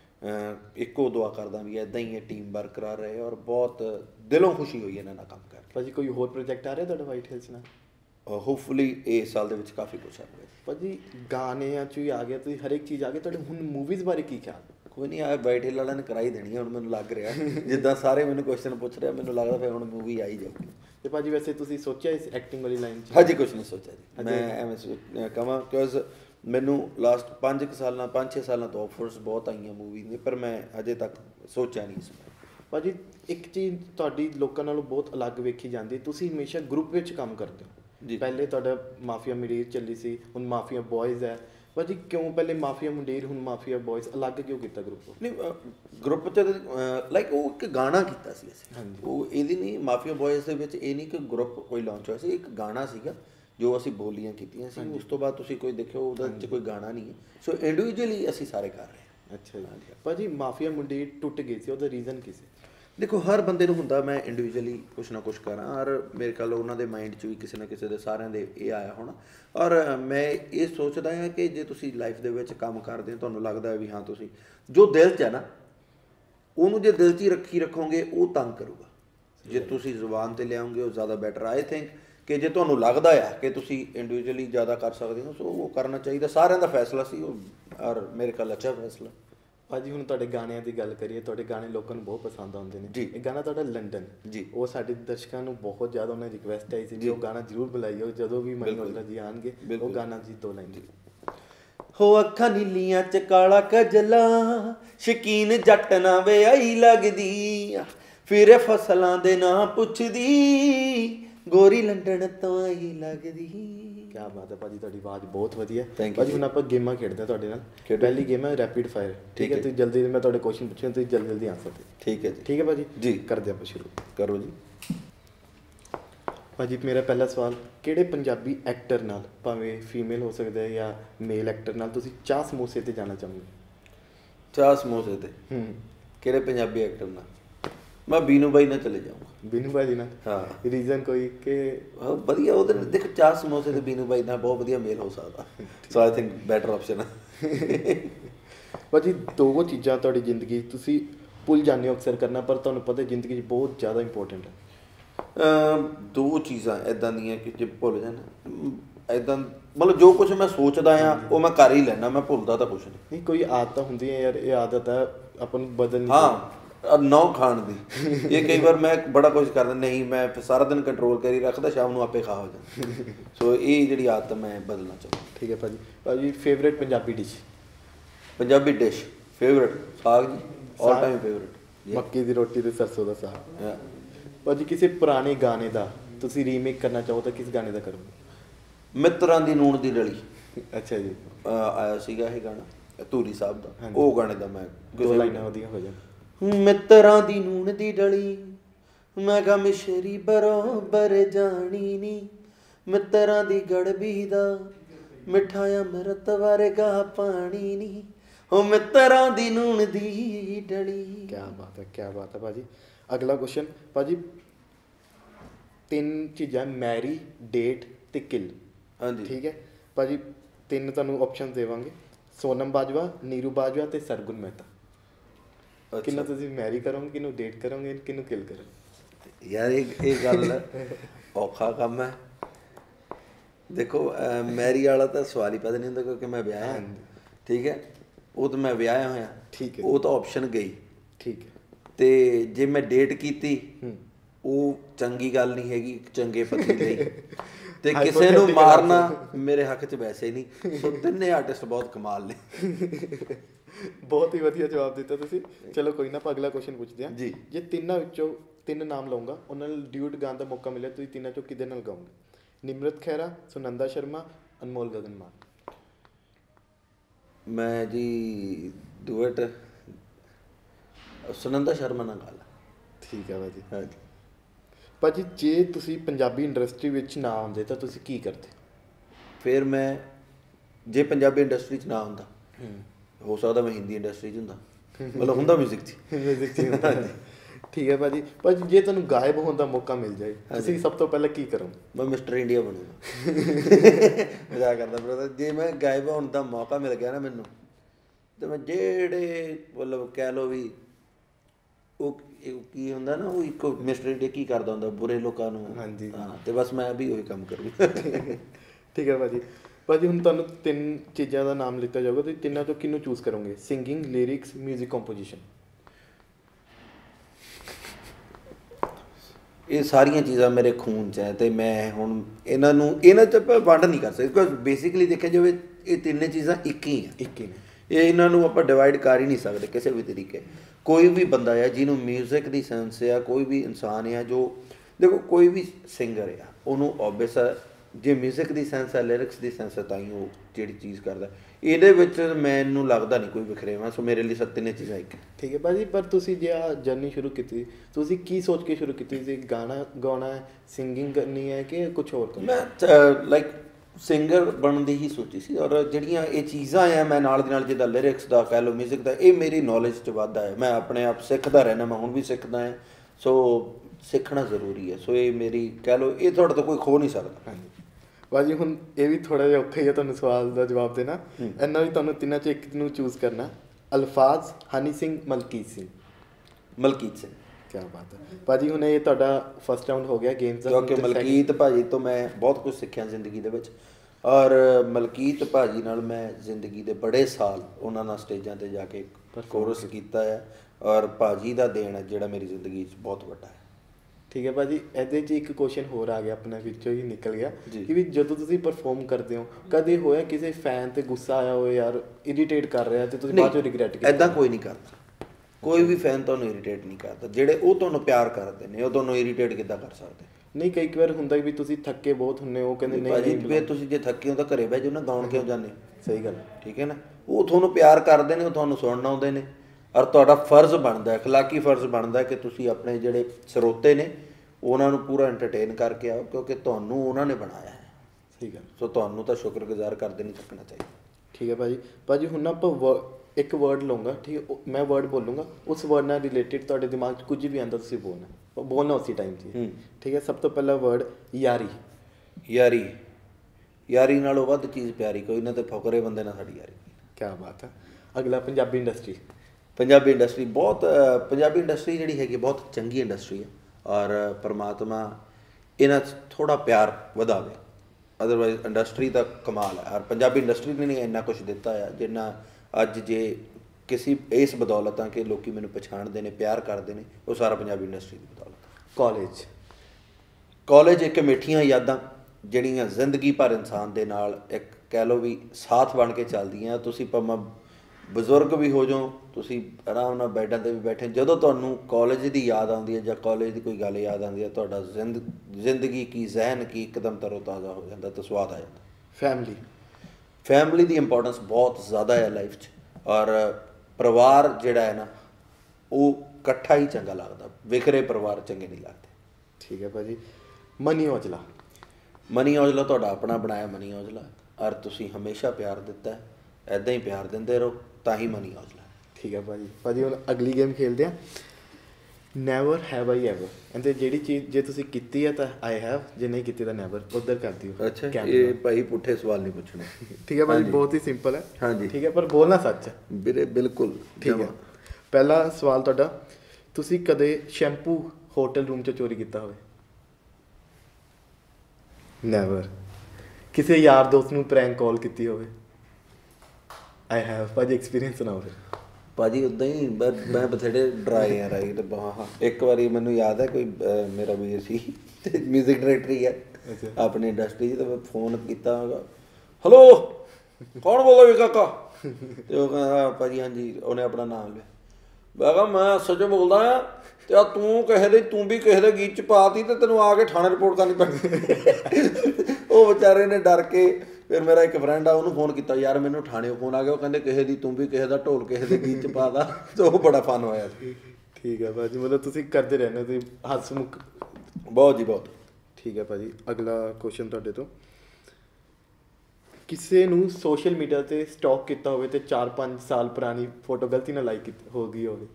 ਇੱਕੋ ਦੁਆ ਕਰਦਾ ਵੀ ਇੱਦਾਂ ਹੀ ਇਹ ਟੀਮ ਬਰਕਰਾਰ ਰਹੇ, ਔਰ ਬਹੁਤ ਦਿਲੋਂ ਖੁਸ਼ੀ ਹੋਈ ਇਹਨਾਂ ਨਾਲ ਕੰਮ ਕਰਕੇ। ਭਾਜੀ ਕੋਈ ਹੋਰ ਪ੍ਰੋਜੈਕਟ ਆ ਰਿਹਾ ਤੁਹਾਡਾ ਵਾਈਟ ਹਿੱਲਸ ਨਾਲ? ਹੋਪਫੁਲੀ ਇਸ ਸਾਲ ਦੇ ਵਿੱਚ ਕਾਫੀ ਕੁਛ ਆ ਰਿਹਾ ਭਾਜੀ। ਗਾਣਿਆਂ 'ਚ ਵੀ ਆ ਗਿਆ, ਤੁਸੀਂ ਹਰੇਕ ਚੀਜ਼ ਆ ਗਈ, ਤੁਹਾਡੇ ਹੁਣ ਮੂਵੀਜ਼ ਬਾਰੇ ਕੀ ਖਿਆਲ? ਕੋਈ ਨਹੀਂ, ਆ ਵਾਈਟ ਹਿੱਲ ਵਾਲਿਆਂ ਨੇ ਕਰਾਈ ਦੇਣੀ ਹੈ ਹੁਣ, ਮੈਨੂੰ ਲੱਗ ਰਿਹਾ ਜਿੱਦਾਂ ਸਾਰੇ ਮੈਨੂੰ ਕੁਐਸਚਨ ਪੁੱਛ ਰਿਹਾ, ਮੈਨੂੰ ਲੱਗਦਾ ਫਿਰ ਹੁਣ ਮੂਵੀ ਆ ਹੀ ਜਾਊਗੀ। ਅਤੇ ਭਾਜੀ ਵੈਸੇ ਤੁਸੀਂ ਸੋਚਿਆ ਇਸ ਐਕਟਿੰਗ ਵਾਲੀ ਲਾਈਨ 'ਚ? ਹਜੇ ਕੁਛ ਨਹੀਂ ਸੋਚਿਆ ਜੀ, ਮੈਂ ਐਵੇਂ ਕਹਾਂ, ਬਿਕੋਜ਼ ਮੈਨੂੰ ਲਾਸਟ 5-6 ਸਾਲਾਂ ਤੋਂ ਆਫਰਸ ਬਹੁਤ ਆਈਆਂ ਮੂਵੀ ਦੀਆਂ, ਪਰ ਮੈਂ ਅਜੇ ਤੱਕ ਸੋਚਿਆ ਨਹੀਂ ਇਸ ਬਾਰੇ। ਭਾਜੀ ਇੱਕ ਚੀਜ਼ ਤੁਹਾਡੀ ਲੋਕਾਂ ਨਾਲੋਂ ਬਹੁਤ ਅਲੱਗ ਵੇਖੀ ਜਾਂਦੀ, ਤੁਸੀਂ ਹਮੇਸ਼ਾ ਗਰੁੱਪ ਵਿੱਚ ਕੰਮ ਕਰਦੇ ਹੋ ਜੀ। ਪਹਿਲੇ ਤੁਹਾਡਾ ਮਾਫੀਆ ਮੰਡੀਰ ਚੱਲੀ ਸੀ, ਹੁਣ ਮਾਫੀਆ ਬॉयਜ਼ ਹੈ। ਭਾਜੀ ਕਿਉਂ ਪਹਿਲੇ ਮਾਫੀਆ ਮੰਡੀਰ, ਹੁਣ ਮਾਫੀਆ ਬॉयਜ਼, ਅਲੱਗ ਕਿਉਂ ਕੀਤਾ ਗਰੁੱਪ? ਨਹੀਂ, ਗਰੁੱਪ 'ਚ ਲਾਈਕ ਉਹ ਇੱਕ ਗਾਣਾ ਕੀਤਾ ਸੀ ਅਸੀਂ। ਹਾਂਜੀ, ਉਹ ਇਹਦੀ ਨਹੀਂ, ਮਾਫੀਆ ਬॉयਜ਼ ਦੇ ਵਿੱਚ ਇਹ ਨਹੀਂ ਕਿ ਗਰੁੱਪ ਕੋਈ ਲਾਂਚ ਹੋਇਆ ਸੀ, ਇੱਕ ਗਾਣਾ ਸੀਗਾ ਜੋ ਅਸੀਂ ਬੋਲੀਆਂ ਕੀਤੀਆਂ ਸੀ। ਉਸ ਤੋਂ ਬਾਅਦ ਤੁਸੀਂ ਕੋਈ ਦੇਖਿਓ ਉਹਦੇ 'ਚ ਕੋਈ ਗਾਣਾ ਨਹੀਂ ਹੈ। ਸੋ ਇੰਡੀਵਿਜੂਅਲੀ ਅਸੀਂ ਸਾਰੇ ਕਰ ਰਹੇ ਹਾਂ। ਅੱਛਾ ਜੀ। ਭਾਜੀ ਮਾਫੀਆ ਮੰਡੀਰ ਟੁੱਟ ਗਈ ਸੀ, ਉਹਦਾ ਰੀਜ਼ਨ ਕੀ ਸੀ? ਦੇਖੋ, ਹਰ ਬੰਦੇ ਨੂੰ ਹੁੰਦਾ ਮੈਂ ਇੰਡੀਵਿਜੂਅਲੀ ਕੁਛ ਨਾ ਕੁਛ ਕਰਾਂ, ਔਰ ਮੇਰੇ ਖਿਆਲ ਉਹਨਾਂ ਦੇ ਮਾਈਂਡ 'ਚ ਵੀ ਕਿਸੇ ਨਾ ਕਿਸੇ ਦੇ, ਸਾਰਿਆਂ ਦੇ ਇਹ ਆਇਆ ਹੋਣਾ। ਔਰ ਮੈਂ ਇਹ ਸੋਚਦਾ ਹਾਂ ਕਿ ਜੇ ਤੁਸੀਂ ਲਾਈਫ ਦੇ ਵਿੱਚ ਕੰਮ ਕਰਦੇ ਹੋ, ਤੁਹਾਨੂੰ ਲੱਗਦਾ ਹੈ ਵੀ ਹਾਂ ਤੁਸੀਂ ਜੋ ਦਿਲ 'ਚ ਹੈ ਨਾ, ਉਹਨੂੰ ਜੇ ਦਿਲ 'ਚ ਹੀ ਰੱਖੋਗੇ ਉਹ ਤੰਗ ਕਰੂਗਾ। ਜੇ ਤੁਸੀਂ ਜ਼ੁਬਾਨ 'ਤੇ ਲਿਆਓਗੇ ਉਹ ਜ਼ਿਆਦਾ ਬੈਟਰ। ਆਈ ਥਿੰਕ ਕਿ ਜੇ ਤੁਹਾਨੂੰ ਲੱਗਦਾ ਆ ਕਿ ਤੁਸੀਂ ਇੰਡੀਵਿਜੂਅਲੀ ਜ਼ਿਆਦਾ ਕਰ ਸਕਦੇ ਹੋ ਸੋ ਉਹ ਕਰਨਾ ਚਾਹੀਦਾ। ਸਾਰਿਆਂ ਦਾ ਫੈਸਲਾ ਸੀ ਉਹ ਔਰ ਮੇਰੇ ਖਿਆਲ ਅੱਛਾ ਫੈਸਲਾ। ਭਾਜੀ ਹੁਣ ਤੁਹਾਡੇ ਗਾਣਿਆਂ ਦੀ ਗੱਲ ਕਰੀਏ, ਤੁਹਾਡੇ ਗਾਣੇ ਲੋਕਾਂ ਨੂੰ ਬਹੁਤ ਪਸੰਦ ਆਉਂਦੇ ਨੇ ਜੀ। ਇਹ ਗਾਣਾ ਤੁਹਾਡਾ ਲੰਡਨ ਜੀ, ਉਹ ਸਾਡੇ ਦਰਸ਼ਕਾਂ ਨੂੰ ਬਹੁਤ ਜ਼ਿਆਦਾ ਉਹਨਾਂ ਦੀ ਰਿਕੁਐਸਟ ਆਈ ਸੀ ਵੀ ਉਹ ਗਾਣਾ ਜ਼ਰੂਰ ਬੁਲਾਈਓ ਜਦੋਂ ਵੀ ਮਨੀ ਔਜਲਾ ਜੀ ਆਉਣਗੇ ਉਹ ਗਾਣਾ ਜੀ 2 ਲਾਈਨ ਜੀ। ਹੋ ਅੱਖਾਂ ਨੀਲੀਆਂ ਚ ਕਾਲਾ ਕਜਲਾ ਸ਼ਕੀਨ ਜੱਟ ਨਾ ਵਿਆਹੀ ਲੱਗਦੀ ਫਿਰ ਫਸਲਾਂ ਦੇ ਨਾਂ ਪੁੱਛਦੀ ਗੋਰੀ ਲੰਡਨ ਤੋਂ ਆਈ ਲੱਗਦੀ। ਕੀ ਬਾਤ ਹੈ ਭਾਜੀ, ਤੁਹਾਡੀ ਆਵਾਜ਼ ਬਹੁਤ ਵਧੀਆ। ਥੈਂਕ ਭਾਜੀ ਹੁਣ ਆਪਾਂ ਗੇਮਾਂ ਖੇਡਦੇ ਹਾਂ ਤੁਹਾਡੇ ਨਾਲ। ਪਹਿਲੀ ਗੇਮ ਹੈ ਰੈਪਿਡ ਫਾਇਰ, ਠੀਕ ਹੈ? ਤੁਸੀਂ ਜਲਦੀ ਮੈਂ ਤੁਹਾਡੇ ਕੁਐਸਚਨ ਪੁੱਛੇ ਤੁਸੀਂ ਜਲਦੀ ਜਲਦੀ ਆਨਸਰ ਦਿਓ। ਠੀਕ ਹੈ ਜੀ। ਠੀਕ ਹੈ ਭਾਜੀ ਜੀ, ਕਰਦੇ ਆਪਾਂ ਸ਼ੁਰੂ। ਕਰੋ ਜੀ। ਭਾਜੀ ਮੇਰਾ ਪਹਿਲਾ ਸਵਾਲ, ਕਿਹੜੇ ਪੰਜਾਬੀ ਐਕਟਰ ਨਾਲ, ਭਾਵੇਂ ਫੀਮੇਲ ਹੋ ਸਕਦਾ ਹੈ ਜਾਂ ਮੇਲ ਐਕਟਰ ਨਾਲ, ਤੁਸੀਂ ਚਾਹ ਸਮੋਸੇ ਤੇ ਜਾਣਾ ਚਾਹੋਗੇ? ਚਾਹ ਸਮੋਸੇ ਤੇ ਕਿਹੜੇ ਪੰਜਾਬੀ ਐਕਟਰ ਨਾਲ? ਮੈਂ ਬੀਨੂ ਬਾਈ ਨਾਲ ਚਲੇ ਜਾਊਂਗਾ। ਬੀਨੂ ਬਾਈ ਨਾਲ? ਹਾਂ। ਰੀਜ਼ਨ ਕੋਈ ਕਿ ਵਧੀਆ ਉਹਦੇ ਦੇਖੋ ਚਾਹ ਸਮੋਸੇ ਤੇ ਬੀਨੂ ਬਾਈ ਨਾਲ ਬਹੁਤ ਵਧੀਆ ਮੇਲ ਹੋ ਸਕਦਾ। So I think better option ਹੈ। ਭਾਜੀ 2 ਚੀਜ਼ਾਂ ਤੁਹਾਡੀ ਜ਼ਿੰਦਗੀ ਤੁਸੀਂ ਭੁੱਲ ਜਾਂਦੇ ਹੋ ਅਕਸਰ ਕਰਨਾ, ਪਰ ਤੁਹਾਨੂੰ ਪਤਾ ਜ਼ਿੰਦਗੀ 'ਚ ਬਹੁਤ ਜ਼ਿਆਦਾ ਇੰਪੋਰਟੈਂਟ ਹੈ। 2 ਚੀਜ਼ਾਂ ਇੱਦਾਂ ਦੀਆਂ ਕਿ ਜੇ ਭੁੱਲ ਜਾਣਾ ਇੱਦਾਂ ਮਤਲਬ ਜੋ ਕੁਛ ਮੈਂ ਸੋਚਦਾ ਆ ਉਹ ਮੈਂ ਕਰ ਹੀ ਲੈਣਾ, ਮੈਂ ਭੁੱਲਦਾ ਤਾਂ ਕੁਛ ਨਹੀਂ। ਕੋਈ ਆਦਤਾਂ ਹੁੰਦੀਆਂ ਯਾਰ, ਇਹ ਆਦਤ ਹੈ ਆਪਾਂ ਨੂੰ ਬਦਲਣੀ। ਹਾਂ, ਨੌ ਖਾਣ ਦੀ। ਇਹ ਕਈ ਵਾਰ ਮੈਂ ਬੜਾ ਕੁਛ ਕਰਦਾ ਨਹੀਂ, ਮੈਂ ਸਾਰਾ ਦਿਨ ਕੰਟਰੋਲ ਕਰੀ ਰੱਖਦਾ, ਸ਼ਾਮ ਨੂੰ ਆਪੇ ਖਾ ਹੋ ਜਾਂਦਾ। ਸੋ ਇਹ ਜਿਹੜੀ ਆਦਤ ਮੈਂ ਬਦਲਣਾ ਚਾਹੁੰਦਾ। ਠੀਕ ਹੈ ਭਾਜੀ। ਭਾਜੀ favourite Punjabi dish? Punjabi dish favourite ਸਾਗ ਜੀ, ਆਲ ਟਾਈਮ ਫੇਵਰੇਟ। ਮੱਕੀ ਦੀ ਰੋਟੀ ਤੇ ਸਰਸੋਂ ਦਾ ਸਾਗ। ਭਾਜੀ ਕਿਸੇ ਪੁਰਾਣੇ ਗਾਣੇ ਦਾ ਤੁਸੀਂ ਰੀਮੇਕ ਕਰਨਾ ਚਾਹੋ ਤਾਂ ਕਿਸ ਗਾਣੇ ਦਾ ਕਰੋਗੇ? ਮਿੱਤਰਾਂ ਦੀ ਨੂਣ ਦੀ ਡਲੀ। ਅੱਛਾ ਜੀ। ਆਇਆ ਸੀਗਾ ਇਹ ਗਾਣਾ ਧੂਰੀ ਸਾਹਿਬ ਦਾ, ਉਹ ਗਾਣੇ ਦਾ ਮੈਂ 2 ਲਾਈਨਾਂ ਵਧੀਆ ਹੋ ਜਾਣ। ਮਿੱਤਰਾਂ ਦੀ ਨੂਣ ਦੀ ਡਲੀ ਮੈਂ ਗਾ ਮਿਸ਼ਰੀ ਬਰੋਬਰ ਜਾਣੀ ਨੀ, ਮਿੱਤਰਾਂ ਦੀ ਗੜਬੀ ਦਾ ਮਿੱਠਾ ਅੰਮ੍ਰਿਤ ਵਰਗਾ ਪਾਣੀ ਨੀ, ਉਹ ਮਿੱਤਰਾਂ ਦੀ ਨੂਣ ਦੀ ਡਲੀ। ਕੀ ਬਾਤ ਹੈ, ਕੀ ਬਾਤ ਹੈ ਭਾਜੀ। ਅਗਲਾ ਕੁਐਸਚਨ ਭਾਜੀ, 3 ਚੀਜ਼ਾਂ ਮੈਰੀ, ਡੇਟ ਤੇ ਕਿਲ। ਹਾਂਜੀ ਠੀਕ ਹੈ ਭਾਜੀ। 3 ਤੁਹਾਨੂੰ ਆਪਸ਼ਨ ਦੇਵਾਂਗੇ, ਸੋਨਮ ਬਾਜਵਾ, ਨੀਰੂ ਬਾਜਵਾ ਤੇ ਸਰਗੁਣ ਮਹਿਤਾ। ਕਿਹਨੂੰ ਤੁਸੀਂ ਮੈਰੀ ਕਰੋਗੇ, ਕਿਹਨੂੰ ਡੇਟ ਕਰੋਗੇ, ਕਿਹਨੂੰ ਕਿਲ ਕਰੋਗੇ? ਯਾਰ ਇਹ ਗੱਲ ਔਖਾ ਕੰਮ ਹੈ। ਦੇਖੋ ਮੈਰੀ ਵਾਲਾ ਤਾਂ ਸਵਾਲ ਹੀ ਪੈਦਾ ਨਹੀਂ ਹੁੰਦਾ ਕਿਉਂਕਿ ਮੈਂ ਵਿਆਹਿਆ। ਠੀਕ ਹੈ, ਉਹ ਤਾਂ ਮੈਂ ਵਿਆਹਿਆ ਹੋਇਆ। ਠੀਕ ਹੈ, ਉਹ ਤਾਂ ਆਪਸ਼ਨ ਗਈ। ਠੀਕ ਹੈ। ਤੇ ਜੇ ਮੈਂ ਡੇਟ ਕੀਤੀ ਉਹ ਚੰਗੀ ਗੱਲ ਨਹੀਂ ਹੈਗੀ ਚੰਗੇ ਪਤੀ ਲਈ, ਤੇ ਕਿਸੇ ਨੂੰ ਮਾਰਨਾ ਮੇਰੇ ਹੱਕ 'ਚ ਵੈਸੇ ਨਹੀਂ। ਸੋ 3 ਆਰਟਿਸਟ ਬਹੁਤ ਕਮਾਲ ਨੇ। ਬਹੁਤ ਹੀ ਵਧੀਆ ਜਵਾਬ ਦਿੱਤਾ ਤੁਸੀਂ। ਚਲੋ ਕੋਈ ਨਾ, ਆਪਾਂ ਅਗਲਾ ਕੁਐਸਚਨ ਪੁੱਛਦੇ ਹਾਂ ਜੀ। ਜੇ 3 ਵਿੱਚੋਂ 3 ਨਾਮ ਲਊਂਗਾ, ਉਹਨਾਂ ਨਾਲ ਡਿਊਟ ਗਾਉਣ ਦਾ ਮੌਕਾ ਮਿਲਿਆ, ਤੁਸੀਂ 3 ਚੋਂ ਕਿਹਦੇ ਨਾਲ ਗਾਓਗੇ? ਨਿਮਰਤ ਖਹਿਰਾ, ਸੁਨੰਦਾ ਸ਼ਰਮਾ, ਅਨਮੋਲ ਗਗਨ ਮਾਨ। ਮੈਂ ਜੀ ਡੁਐਟ ਸੁਨੰਦਾ ਸ਼ਰਮਾ ਨਾਲ ਗਾ ਲਾ। ਠੀਕ ਹੈ ਭਾਜੀ। ਹਾਂਜੀ ਭਾਜੀ ਜੇ ਤੁਸੀਂ ਪੰਜਾਬੀ ਇੰਡਸਟਰੀ ਵਿੱਚ ਨਾ ਆਉਂਦੇ ਤਾਂ ਤੁਸੀਂ ਕੀ ਕਰਦੇ? ਫਿਰ ਮੈਂ ਜੇ ਪੰਜਾਬੀ ਇੰਡਸਟਰੀ 'ਚ ਨਾ ਹੁੰਦਾ, ਹੋ ਸਕਦਾ ਮੈਂ ਹਿੰਦੀ ਇੰਡਸਟਰੀ 'ਚ ਹੁੰਦਾ, ਮਤਲਬ ਹੁੰਦਾ ਮਿਊਜ਼ਿਕ 'ਚ। ਮਿਊਜ਼ਿਕ 'ਚ ਹੁੰਦਾ। ਠੀਕ ਹੈ ਭਾਜੀ। ਭਾਜੀ ਜੇ ਤੁਹਾਨੂੰ ਗਾਇਬ ਹੋਣ ਦਾ ਮੌਕਾ ਮਿਲ ਜਾਏ ਤੁਸੀਂ ਸਭ ਤੋਂ ਪਹਿਲਾਂ ਕੀ ਕਰੋ? ਮੈਂ ਮਿਸਟਰ ਇੰਡੀਆ ਬਣੂਗਾ। ਮਜ਼ਾਕ ਕਰਦਾ ਬ੍ਰਦਰ। ਜੇ ਮੈਂ ਗਾਇਬ ਹੋਣ ਦਾ ਮੌਕਾ ਮਿਲ ਗਿਆ ਨਾ ਮੈਨੂੰ, ਤੇ ਮੈਂ ਜਿਹੜੇ ਮਤਲਬ ਕਹਿ ਲਓ ਵੀ ਉਹ ਕੀ ਹੁੰਦਾ ਨਾ, ਉਹ ਇੱਕ ਮਿਸਟਰ ਇੰਡੀਆ ਕੀ ਕਰਦਾ ਹੁੰਦਾ ਬੁਰੇ ਲੋਕਾਂ ਨੂੰ। ਹਾਂਜੀ ਹਾਂ, ਤੇ ਬਸ ਮੈਂ ਵੀ ਉਹੀ ਕੰਮ ਕਰੂੰਗਾ। ਠੀਕ ਹੈ ਭਾਜੀ। ਭਾਜੀ ਹੁਣ ਤੁਹਾਨੂੰ 3 ਚੀਜ਼ਾਂ ਦਾ ਨਾਮ ਲਿੱਤਾ ਜਾਊਗਾ, ਤੁਸੀਂ 3 ਚੋਂ ਕਿਹਨੂੰ ਚੂਜ਼ ਕਰੋਗੇ? Singing, lyrics, music composition. ਇਹ ਸਾਰੀਆਂ ਚੀਜ਼ਾਂ ਮੇਰੇ ਖੂਨ 'ਚ ਹੈ ਤੇ ਮੈਂ ਹੁਣ ਇਹਨਾਂ 'ਚ ਆਪਾਂ ਵੰਡ ਨਹੀਂ ਕਰ ਸਕਦੇ ਬਿਕੋਜ਼ ਬੇਸਿਕਲੀ ਦੇਖਿਆ ਜਾਵੇ ਇਹ 3 ਚੀਜ਼ਾਂ ਇੱਕ ਹੀ ਨੇ। ਇਹ ਇਹਨਾਂ ਨੂੰ ਆਪਾਂ ਡਿਵਾਈਡ ਕਰ ਹੀ ਨਹੀਂ ਸਕਦੇ ਕਿਸੇ ਵੀ ਤਰੀਕੇ। ਕੋਈ ਵੀ ਬੰਦਾ ਆ ਜਿਹਨੂੰ ਮਿਊਜ਼ਿਕ ਦੀ ਸੈਂਸ ਆ, ਕੋਈ ਵੀ ਇਨਸਾਨ ਆ ਜੋ ਦੇਖੋ ਕੋਈ ਵੀ ਸਿੰਗਰ ਆ ਉਹਨੂੰ ਓਬਵੀਅਸ ਆ ਜੇ ਮਿਊਜ਼ਿਕ ਦੀ ਸੈਂਸ ਆ, ਲਿਰਿਕਸ ਦੀ ਸੈਂਸ ਆ, ਤਾਂ ਹੀ ਉਹ ਜਿਹੜੀ ਚੀਜ਼ ਕਰਦਾ। ਇਹਦੇ ਵਿੱਚ ਮੈਨੂੰ ਲੱਗਦਾ ਨਹੀਂ ਕੋਈ ਵਿਖਰੇਵਾ। ਸੋ ਮੇਰੇ ਲਈ 3 ਚੀਜ਼ਾਂ ਇੱਕ। ਠੀਕ ਹੈ ਭਾਜੀ। ਪਰ ਤੁਸੀਂ ਜੇ ਆ ਜਰਨੀ ਸ਼ੁਰੂ ਕੀਤੀ ਤੁਸੀਂ ਕੀ ਸੋਚ ਕੇ ਸ਼ੁਰੂ ਕੀਤੀ ਸੀ? ਗਾਣਾ ਗਾਉਣਾ ਹੈ, ਸਿੰਗਿੰਗ ਕਰਨੀ ਹੈ ਕਿ ਕੁਝ ਹੋਰ ਕਰਨਾ? ਮੈਂ ਲਾਈਕ ਸਿੰਗਰ ਬਣਨ ਦੀ ਹੀ ਸੋਚੀ ਸੀ ਔਰ ਜਿਹੜੀਆਂ ਇਹ ਚੀਜ਼ਾਂ ਆ ਮੈਂ ਨਾਲ ਦੀ ਨਾਲ ਜਿੱਦਾਂ ਲਿਰਿਕਸ ਦਾ ਕਹਿ ਲਓ, ਮਿਊਜ਼ਿਕ ਦਾ, ਇਹ ਮੇਰੀ ਨੌਲੇਜ 'ਚ ਵਾਧਾ ਹੈ। ਮੈਂ ਆਪਣੇ ਆਪ ਸਿੱਖਦਾ ਰਹਿਣਾ, ਮੈਂ ਹੁਣ ਵੀ ਸਿੱਖਦਾ ਹਾਂ। ਸੋ ਸਿੱਖਣਾ ਜ਼ਰੂਰੀ ਹੈ। ਸੋ ਇਹ ਮੇਰੀ ਕਹਿ ਲਓ ਇਹ ਤੁਹਾਡੇ ਤੋਂ ਕੋਈ ਖੋ ਨਹੀਂ ਸਕਦਾ। ਹਾਂਜੀ ਭਾਜੀ ਹੁਣ ਇਹ ਵੀ ਥੋੜ੍ਹਾ ਜਿਹਾ ਔਖਾ ਹੀ ਹੈ ਤੁਹਾਨੂੰ ਸਵਾਲ ਦਾ ਜਵਾਬ ਦੇਣਾ। ਇੰਨਾ ਵੀ ਤੁਹਾਨੂੰ 3 'ਚੋਂ ਇੱਕ ਨੂੰ ਚੂਜ਼ ਕਰਨਾ। ਅਲਫਾਜ਼, ਹਨੀ ਸਿੰਘ, ਮਲਕੀਤ ਸਿੰਘ। ਮਲਕੀਤ ਸਿੰਘ। ਕੀ ਬਾਤ ਹੈ ਭਾਜੀ। ਹੁਣ ਇਹ ਤੁਹਾਡਾ ਫਸਟ ਰਾਊਂਡ ਹੋ ਗਿਆ ਗੇਮਸ ਦਾ, ਕਿਉਂਕਿ ਮਲਕੀਤ ਭਾਜੀ ਤੋਂ ਮੈਂ ਬਹੁਤ ਕੁਝ ਸਿੱਖਿਆ ਜ਼ਿੰਦਗੀ ਦੇ ਵਿੱਚ, ਔਰ ਮਲਕੀਤ ਭਾਜੀ ਨਾਲ ਮੈਂ ਜ਼ਿੰਦਗੀ ਦੇ ਬੜੇ ਸਾਲ ਉਹਨਾਂ ਨਾਲ ਸਟੇਜਾਂ 'ਤੇ ਜਾ ਕੇ ਕੋਰਸ ਕੀਤਾ ਹੈ, ਔਰ ਭਾਜੀ ਦਾ ਦੇਣ ਜਿਹੜਾ ਮੇਰੀ ਜ਼ਿੰਦਗੀ 'ਚ ਬਹੁਤ ਵੱਡਾ ਹੈ। ਠੀਕ ਹੈ ਭਾਜੀ। ਇਹਦੇ 'ਚ ਇੱਕ ਕੁਐਸਚਨ ਹੋਰ ਆ ਗਿਆ ਆਪਣੇ ਵਿੱਚੋਂ ਹੀ ਨਿਕਲ ਗਿਆ ਕਿ ਵੀ ਜਦੋਂ ਤੁਸੀਂ ਪਰਫਾਰਮ ਕਰਦੇ ਹੋ ਕਦੇ ਹੋਇਆ ਕਿਸੇ ਫੈਨ 'ਤੇ ਗੁੱਸਾ ਆਇਆ ਹੋਵੇ, ਯਾਰ ਇਰੀਟੇਟ ਕਰ ਰਿਹਾ ਅਤੇ ਤੁਸੀਂ ਬਾਅਦ 'ਚੋਂ ਰਿਗਰੈਟ ਕੀਤਾ? ਇੱਦਾਂ ਕੋਈ ਨਹੀਂ ਕਰਦਾ, ਕੋਈ ਵੀ ਫੈਨ ਤੁਹਾਨੂੰ ਇਰੀਟੇਟ ਨਹੀਂ ਕਰਦਾ। ਜਿਹੜੇ ਉਹ ਤੁਹਾਨੂੰ ਪਿਆਰ ਕਰਦੇ ਨੇ ਉਹ ਤੁਹਾਨੂੰ ਇਰੀਟੇਟ ਕਿੱਦਾਂ ਕਰ ਸਕਦੇ? ਨਹੀਂ, ਕਈ ਵਾਰ ਹੁੰਦਾ ਵੀ ਤੁਸੀਂ ਥੱਕੇ ਬਹੁਤ ਹੁੰਦੇ ਹੋ, ਕਹਿੰਦੇ ਨਹੀਂ ਭਾਜੀ ਫਿਰ ਤੁਸੀਂ ਜੇ ਥੱਕੇ ਹੋ ਤਾਂ ਘਰੇ ਬਹਿ ਜਾਓ ਨਾ, ਗਾਉਣ ਕਿਉਂ ਜਾਂਦੇ? ਸਹੀ ਗੱਲ, ਠੀਕ ਹੈ ਨਾ। ਉਹ ਤੁਹਾਨੂੰ ਪਿਆਰ ਕਰਦੇ ਨੇ, ਉਹ ਤੁਹਾਨੂੰ ਸੁਣਨ ਆਉਂਦੇ ਨੇ, ਔਰ ਤੁਹਾਡਾ ਫਰਜ਼ ਬਣਦਾ, ਅਖਲਾਕੀ ਫਰਜ਼ ਬਣਦਾ ਕਿ ਤੁਸੀਂ ਆਪਣੇ ਜਿਹੜੇ ਸਰੋਤੇ ਨੇ ਉਹਨਾਂ ਨੂੰ ਪੂਰਾ ਐਂਟਰਟੇਨ ਕਰਕੇ ਆਓ, ਕਿਉਂਕਿ ਤੁਹਾਨੂੰ ਉਹਨਾਂ ਨੇ ਬਣਾਇਆ ਹੈ। ਸਹੀ ਗੱਲ। ਸੋ ਤੁਹਾਨੂੰ ਤਾਂ ਸ਼ੁਕਰਗੁਜ਼ਾਰ ਕਰਦੇ ਨਹੀਂ ਥੱਕਣਾ ਚਾਹੀਦਾ। ਠੀਕ ਹੈ ਭਾਜੀ। ਭਾਜੀ ਹੁਣ ਆਪਾਂ ਇੱਕ ਵਰਡ ਲਊਂਗਾ, ਠੀਕ ਹੈ, ਮੈਂ ਵਰਡ ਬੋਲੂੰਗਾ, ਉਸ ਵਰਡ ਨਾਲ ਰਿਲੇਟਿਡ ਤੁਹਾਡੇ ਦਿਮਾਗ 'ਚ ਕੁਝ ਵੀ ਆਉਂਦਾ ਤੁਸੀਂ ਬੋਲਣਾ ਉਸੇ ਟਾਈਮ 'ਚ। ਠੀਕ ਹੈ। ਸਭ ਤੋਂ ਪਹਿਲਾ ਵਰਡ ਯਾਰੀ। ਯਾਰੀ, ਯਾਰੀ ਨਾਲੋਂ ਵੱਧ ਚੀਜ਼ ਪਿਆਰੀ ਕੋਈ ਨਾ, ਤੇ ਫਕਰੇ ਬੰਦੇ ਨਾਲ ਸਾਡੀ ਯਾਰੀ। ਕੀ ਬਾਤ ਹੈ। ਅਗਲਾ ਪੰਜਾਬੀ ਇੰਡਸਟਰੀ। ਪੰਜਾਬੀ ਇੰਡਸਟਰੀ ਬਹੁਤ, ਪੰਜਾਬੀ ਇੰਡਸਟਰੀ ਜਿਹੜੀ ਹੈਗੀ ਬਹੁਤ ਚੰਗੀ ਇੰਡਸਟਰੀ ਹੈ, ਔਰ ਪਰਮਾਤਮਾ ਇਹਨਾਂ 'ਚ ਥੋੜ੍ਹਾ ਪਿਆਰ ਵਧਾਵੇ। ਅਦਰਵਾਈਜ਼ ਇੰਡਸਟਰੀ ਦਾ ਕਮਾਲ ਹੈ, ਔਰ ਪੰਜਾਬੀ ਇੰਡਸਟਰੀ ਨੇ ਨਹੀਂ ਇੰਨਾ ਕੁਛ ਦਿੱਤਾ ਆ ਜਿੰਨਾ ਅੱਜ ਜੇ ਕਿਸੇ ਇਸ ਬਦੌਲਤ ਆ ਕਿ ਲੋਕ ਮੈਨੂੰ ਪਛਾਣਦੇ ਨੇ, ਪਿਆਰ ਕਰਦੇ ਨੇ, ਉਹ ਸਾਰਾ ਪੰਜਾਬੀ ਇੰਡਸਟਰੀ ਦੀ ਬਦੌਲਤ। ਕਾਲਜ ਇੱਕ ਮਿੱਠੀਆਂ ਯਾਦਾਂ ਜਿਹੜੀਆਂ ਜ਼ਿੰਦਗੀ ਭਰ ਇਨਸਾਨ ਦੇ ਨਾਲ ਇੱਕ ਕਹਿ ਲਓ ਵੀ ਸਾਥ ਬਣ ਕੇ ਚੱਲਦੀਆਂ। ਤੁਸੀਂ ਭਾਵੇਂ ਬਜ਼ੁਰਗ ਵੀ ਹੋ ਜਾਓ, ਤੁਸੀਂ ਆਰਾਮ ਨਾਲ ਬੈਡਾਂ 'ਤੇ ਵੀ ਬੈਠੇ, ਜਦੋਂ ਤੁਹਾਨੂੰ ਕਾਲਜ ਦੀ ਯਾਦ ਆਉਂਦੀ ਹੈ ਜਾਂ ਕਾਲਜ ਦੀ ਕੋਈ ਗੱਲ ਯਾਦ ਆਉਂਦੀ ਹੈ, ਤੁਹਾਡਾ ਜ਼ਿੰਦਗੀ ਕੀ, ਜ਼ਹਿਨ ਕੀ ਇੱਕਦਮ ਤਰੋ ਤਾਜ਼ਾ ਹੋ ਜਾਂਦਾ ਅਤੇ ਸਵਾਦ ਆ ਜਾਂਦਾ। ਫੈਮਿਲੀ ਦੀ ਇੰਪੋਰਟੈਂਸ ਬਹੁਤ ਜ਼ਿਆਦਾ ਹੈ ਲਾਈਫ 'ਚ, ਔਰ ਪਰਿਵਾਰ ਜਿਹੜਾ ਹੈ ਨਾ ਉਹ ਇਕੱਠਾ ਹੀ ਚੰਗਾ ਲੱਗਦਾ, ਵਿਖਰੇ ਪਰਿਵਾਰ ਚੰਗੇ ਨਹੀਂ ਲੱਗਦੇ। ਠੀਕ ਹੈ ਭਾਅ ਜੀ। ਮਨੀ ਔਜਲਾ। ਮਨੀ ਔਜਲਾ ਤੁਹਾਡਾ ਆਪਣਾ ਬਣਾਇਆ ਮਨੀ ਔਜਲਾ, ਔਰ ਤੁਸੀਂ ਹਮੇਸ਼ਾ ਪਿਆਰ ਦਿੱਤਾ, ਇੱਦਾਂ ਹੀ ਪਿਆਰ ਦਿੰਦੇ ਰਹੋ, ਤਾਂ ਹੀ ਮਨੀ ਔਜਲਾ। ਠੀਕ ਹੈ ਭਾਅ ਜੀ। ਭਾਅ ਜੀ ਹੁਣ ਅਗਲੀ ਗੇਮ ਖੇਡਦੇ ਹਾਂ, ਨੈਵਰ ਹੈਵ ਆਈ ਐਵਰ। ਇਹਦੇ ਜਿਹੜੀ ਚੀਜ਼ ਜੇ ਤੁਸੀਂ ਕੀਤੀ ਹੈ ਤਾਂ ਆਈ ਹੈਵ, ਜੇ ਨਹੀਂ ਕੀਤੀ ਤਾਂ ਨੈਵਰ। ਉੱਧਰ ਕਰ ਦਿਓ। ਅੱਛਾ, ਇਹ ਭਾਈ ਪੁੱਠੇ ਸਵਾਲ ਨਹੀਂ ਪੁੱਛਣੇ। ਠੀਕ ਹੈ ਭਾਅ ਜੀ, ਬਹੁਤ ਹੀ ਸਿੰਪਲ ਹੈ। ਹਾਂਜੀ ਠੀਕ ਹੈ, ਪਰ ਬੋਲਣਾ ਸੱਚ ਹੈ ਵੀਰੇ, ਬਿਲਕੁਲ। ਠੀਕ ਹੈ। ਪਹਿਲਾ ਸਵਾਲ ਤੁਹਾਡਾ, ਤੁਸੀਂ ਕਦੇ ਸ਼ੈਂਪੂ ਹੋਟਲ ਰੂਮ 'ਚ ਚੋਰੀ ਕੀਤਾ ਹੋਵੇ? ਨੈਵਰ। ਕਿਸੇ ਯਾਰ ਦੋਸਤ ਨੂੰ ਪ੍ਰੈਂਕ ਕਾਲ ਕੀਤੀ ਹੋਵੇ? I have. ਭਾਅ ਜੀ ਐਕਸਪੀਰੀਅੰਸ ਸੁਣਾਓ ਫਿਰ। ਭਾਅ ਜੀ ਉੱਦਾਂ ਹੀ ਮੈਂ ਬਥੇਰੇ ਡਰਾਏ ਆ ਰਾਈ, ਹਾਂ ਇੱਕ ਵਾਰੀ ਮੈਨੂੰ ਯਾਦ ਹੈ, ਕੋਈ ਮੇਰਾ ਵੀਰ ਸੀ ਮਿਊਜ਼ਿਕ ਡਾਇਰੈਕਟਰ ਹੀ ਹੈ ਆਪਣੀ ਇੰਡਸਟਰੀ 'ਚ, ਤਾਂ ਮੈਂ ਫੋਨ ਕੀਤਾ, ਹੈਲੋ ਕੌਣ ਬੋਲਦਾ ਵੀ ਕਾਕਾ? ਅਤੇ ਉਹ ਕਹਿੰਦਾ ਭਾਅ ਜੀ ਹਾਂਜੀ, ਉਹਨੇ ਆਪਣਾ ਨਾਮ ਲਿਆ। ਮੈਂ ਕਿਹਾ ਮੈਂ ਸੱਚੋ ਬੋਲਦਾ ਆ, ਅਤੇ ਆ ਤੂੰ ਵੀ ਕਿਸੇ ਦੇ ਗੀਤ 'ਚ ਪਾਤੀ ਅਤੇ ਤੈਨੂੰ ਆ ਕੇ ਥਾਣੇ ਰਿਪੋਰਟ ਕਰਨੀ ਪੈਣੀ। ਉਹ ਵਿਚਾਰੇ ਨੇ ਡਰ ਕੇ, ਫਿਰ ਮੇਰਾ ਇੱਕ ਫਰੈਂਡ ਆ ਉਹਨੂੰ ਫੋਨ ਕੀਤਾ, ਯਾਰ ਮੈਨੂੰ ਥਾਣੇ ਫੋਨ ਆ ਗਿਆ, ਉਹ ਕਹਿੰਦੇ ਕਿਸੇ ਦੀ ਤੂੰ ਵੀ ਕਿਸੇ ਦਾ ਢੋਲ ਕਿਸੇ ਦੇ ਗੀਤ 'ਚ ਪਾ ਤਾ, ਅਤੇ ਉਹ ਬੜਾ ਫਨ ਹੋਇਆ ਸੀ। ਠੀਕ ਹੈ ਭਾਅ ਜੀ, ਮਤਲਬ ਤੁਸੀਂ ਕਰਦੇ ਰਹਿੰਦੇ ਹੋ, ਤੁਸੀਂ ਹੱਸਮੁੱਖ ਬਹੁਤ ਜੀ ਬਹੁਤ। ਠੀਕ ਹੈ ਭਾਅ ਜੀ। ਅਗਲਾ ਕੁਐਸਚਨ ਤੁਹਾਡੇ ਤੋਂ, ਕਿਸੇ ਨੂੰ ਸੋਸ਼ਲ ਮੀਡੀਆ 'ਤੇ ਸਟਾਕ ਕੀਤਾ ਹੋਵੇ ਅਤੇ 4-5 ਸਾਲ ਪੁਰਾਣੀ ਫੋਟੋ ਗਲਤੀ ਨਾਲ ਲਾਈਕ ਹੋ ਗਈ ਹੋਵੇ?